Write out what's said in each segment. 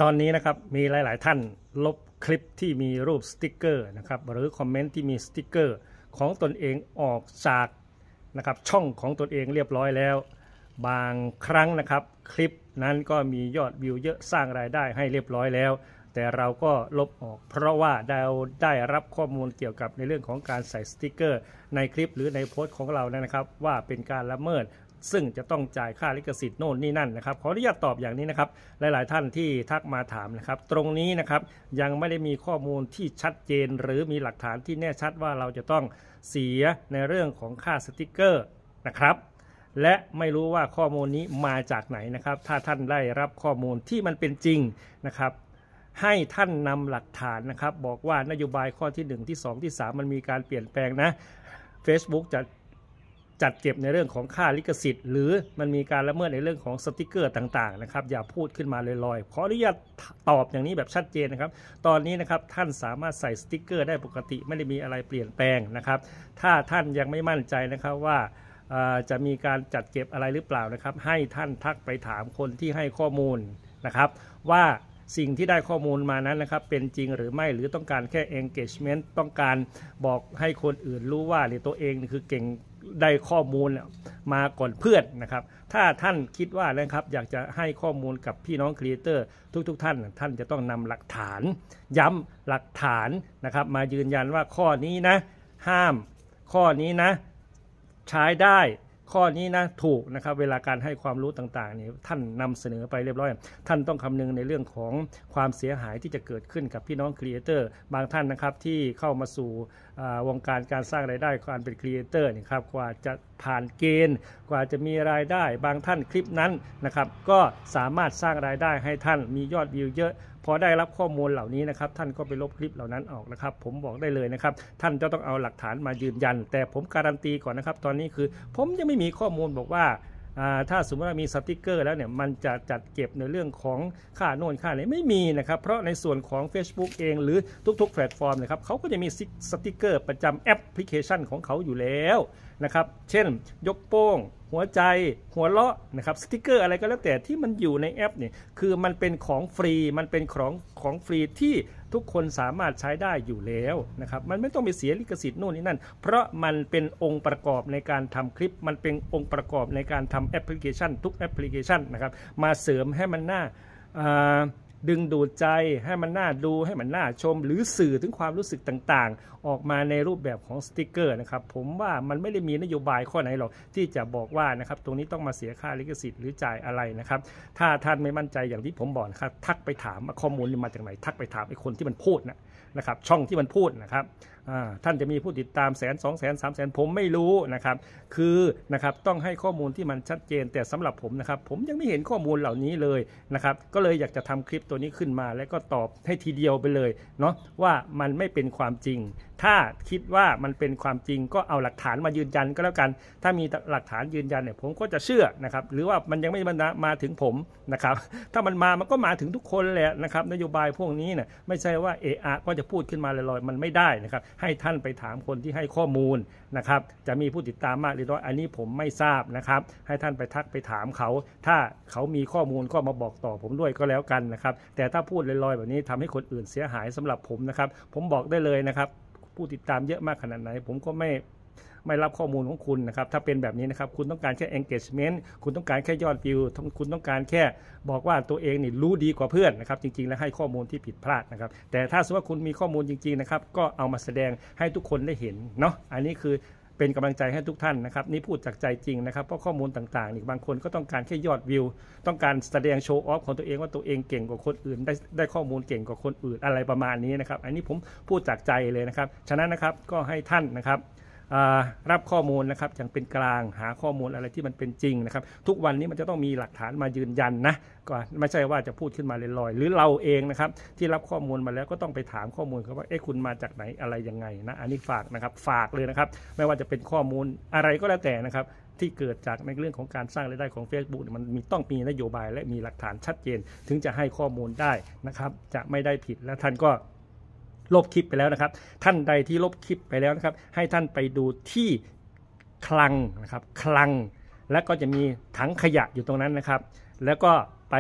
ตอนนี้นะครับมีหลายๆท่านลบคลิปที่มีรูปสติกเกอร์นะครับหรือคอมเมนต์ที่มีสติกเกอร์ของตนเองออกจากนะครับช่องของตนเองเรียบร้อยแล้วบางครั้งนะครับคลิปนั้นก็มียอดวิวเยอะสร้างรายได้ให้เรียบร้อยแล้วแต่เราก็ลบออกเพราะว่าเราได้รับข้อมูลเกี่ยวกับในเรื่องของการใส่สติกเกอร์ในคลิปหรือในโพสต์ของเรานะครับว่าเป็นการละเมิดซึ่งจะต้องจ่ายค่าลิขสิทธิ์โน่นนี่นั่นนะครับขออนุญาตตอบอย่างนี้นะครับหลายๆท่านที่ทักมาถามนะครับตรงนี้นะครับยังไม่ได้มีข้อมูลที่ชัดเจนหรือมีหลักฐานที่แน่ชัดว่าเราจะต้องเสียในเรื่องของค่าสติกเกอร์นะครับและไม่รู้ว่าข้อมูลนี้มาจากไหนนะครับถ้าท่านได้รับข้อมูลที่มันเป็นจริงนะครับให้ท่านนำหลักฐานนะครับบอกว่านโยบายข้อที่1ที่2ที่3มันมีการเปลี่ยนแปลงนะ Facebook จะจัดเก็บในเรื่องของค่าลิขสิทธิ์หรือมันมีการละเมิดในเรื่องของสติกเกอร์ต่างๆนะครับอย่าพูดขึ้นมาลอยๆขออนุญาตตอบอย่างนี้แบบชัดเจนนะครับตอนนี้นะครับท่านสามารถใส่สติกเกอร์ได้ปกติไม่ได้มีอะไรเปลี่ยนแปลงนะครับถ้าท่านยังไม่มั่นใจนะครับว่าจะมีการจัดเก็บอะไรหรือเปล่านะครับให้ท่านทักไปถามคนที่ให้ข้อมูลนะครับว่าสิ่งที่ได้ข้อมูลมานั้นนะครับเป็นจริงหรือไม่หรือต้องการแค่ engagement ต้องการบอกให้คนอื่นรู้ว่าตัวเองคือเก่งได้ข้อมูลมาก่อนเพื่อนนะครับถ้าท่านคิดว่านะครับอยากจะให้ข้อมูลกับพี่น้องครีเอเตอร์ทุกท่านท่านจะต้องนำหลักฐานย้ำหลักฐานนะครับมายืนยันว่าข้อนี้นะห้ามข้อนี้นะใช้ได้ข้อนี้นะถูกนะครับเวลาการให้ความรู้ต่างๆนี่ท่านนำเสนอไปเรียบร้อยท่านต้องคำนึงในเรื่องของความเสียหายที่จะเกิดขึ้นกับพี่น้องครีเอเตอร์บางท่านนะครับที่เข้ามาสู่วงการการสร้างรายได้การเป็นครีเอเตอร์นี่ครับกว่าจะผ่านเกณฑ์กว่าจะมีรายได้บางท่านคลิปนั้นนะครับก็สามารถสร้างรายได้ให้ท่านมียอดวิวเยอะพอได้รับข้อมูลเหล่านี้นะครับท่านก็ไปลบคลิปเหล่านั้นออกนะครับผมบอกได้เลยนะครับท่านจะต้องเอาหลักฐานมายืนยันแต่ผมการันตีก่อนนะครับตอนนี้คือผมยังไม่มีข้อมูลบอกว่าถ้าสมมติว่ามีสติกเกอร์แล้วเนี่ยมันจะจัดเก็บในเรื่องของค่าโน่นค่าไหนไม่มีนะครับเพราะในส่วนของ Facebook เองหรือทุกๆแพลตฟอร์มนะครับเขาก็จะมีสติกเกอร์ประจำแอปพลิเคชันของเขาอยู่แล้วนะครับเช่นยกโป้งหัวใจหัวเราะนะครับสติกเกอร์อะไรก็แล้วแต่ที่มันอยู่ในแอปเนี่ยคือมันเป็นของฟรีมันเป็นของฟรีที่ทุกคนสามารถใช้ได้อยู่แล้วนะครับมันไม่ต้องไปเสียลิขสิทธิ์โน่นนี่นั่นเพราะมันเป็นองค์ประกอบในการทำคลิปมันเป็นองค์ประกอบในการทำแอปพลิเคชันทุกแอปพลิเคชันนะครับมาเสริมให้มันน่าดึงดูดใจให้มันน่าดูให้มันน่าชมหรือสื่อถึงความรู้สึกต่างๆออกมาในรูปแบบของสติกเกอร์นะครับผมว่ามันไม่ได้มีนโยบายข้อไหนหรอกที่จะบอกว่านะครับตรงนี้ต้องมาเสียค่าลิขสิทธิ์หรือจ่ายอะไรนะครับถ้าท่านไม่มั่นใจอย่างที่ผมบอกนะครับทักไปถามข้อมูลมาจากไหนทักไปถามไอ้คนที่มันพูดนะครับช่องที่มันพูดนะครับท่านจะมีผู้ติดตาม100,000 200,000 300,000ผมไม่รู้นะครับคือนะครับต้องให้ข้อมูลที่มันชัดเจนแต่สำหรับผมนะครับผมยังไม่เห็นข้อมูลเหล่านี้เลยนะครับก็เลยอยากจะทำคลิปตัวนี้ขึ้นมาแล้วก็ตอบให้ทีเดียวไปเลยเนาะว่ามันไม่เป็นความจริงถ้าคิดว่ามันเป็นความจริงก็เอาหลักฐานมายืนยันก็แล้วกันถ้ามีหลักฐานยืนยันเนี่ยผมก็จะเชื่อนะครับหรือว่ามันยังไม่มาถึงผมนะครับถ้ามันก็มาถึงทุกคนแหละนะครับนโยบายพวกนี้เนี่ยไม่ใช่ว่าก็จะพูดขึ้นมาลอยๆมันไม่ได้นะครับให้ท่านไปถามคนที่ให้ข้อมูลนะครับจะมีผู้ติดตามมากหรือน้อยอันนี้ผมไม่ทราบนะครับให้ท่านไปทักไปถามเขาถ้าเขามีข้อมูลก็มาบอกต่อผมด้วยก็แล้วกันนะครับแต่ถ้าพูดลอยๆแบบนี้ทำให้คนอื่นเสียหายสำหรับผมนะครับผมบอกได้เลยนะครับผู้ติดตามเยอะมากขนาดไหนผมก็ไม่รับข้อมูลของคุณนะครับถ้าเป็นแบบนี้นะครับคุณต้องการแค่ engagement คุณต้องการแค่ยอดวิวคุณต้องการแค่บอกว่าตัวเองนี่รู้ดีกว่าเพื่อนนะครับจริงๆแล้วให้ข้อมูลที่ผิดพลาดนะครับแต่ถ้าสมมติว่าคุณมีข้อมูลจริงๆนะครับก็เอามาแสดงให้ทุกคนได้เห็นเนาะอันนี้คือเป็นกำลังใจให้ทุกท่านนะครับนี่พูดจากใจจริงนะครับเพราะข้อมูลต่างๆนี่บางคนก็ต้องการแค่ยอดวิวต้องการแสดงโชว์ออฟของตัวเองว่าตัวเองเก่งกว่าคนอื่นได้ข้อมูลเก่งกว่าคนอื่นอะไรประมาณนี้นะครับอันนี้ผมพูดจากใจเลยนะครับฉะนั้นนะครับก็ให้ท่านนะครับรับข้อมูลนะครับอย่างเป็นกลางหาข้อมูลอะไรที่มันเป็นจริงนะครับทุกวันนี้มันจะต้องมีหลักฐานมายืนยันนะก็ไม่ใช่ว่าจะพูดขึ้นมาลอยๆหรือเราเองนะครับที่รับข้อมูลมาแล้วก็ต้องไปถามข้อมูลเขาว่าคุณมาจากไหนอะไรยังไงนะอันนี้ฝากนะครับฝากเลยนะครับไม่ว่าจะเป็นข้อมูลอะไรก็แล้วแต่นะครับที่เกิดจากในเรื่องของการสร้างรายได้ของ Facebook มันต้องมีนโยบายและมีหลักฐานชัดเจนถึงจะให้ข้อมูลได้นะครับจะไม่ได้ผิดและท่านก็ลบคลิปไปแล้วนะครับท่านใดที่ลบคลิปไปแล้วนะครับให้ท่านไปดูที่คลังนะครับคลังและก็จะมีถังขยะอยู่ตรงนั้นนะครับแล้วก็ไป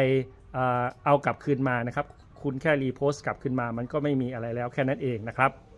เอากลับคืนมานะครับคุณแค่รีโพสต์กลับคืนมามันก็ไม่มีอะไรแล้วแค่นั้นเองนะครับ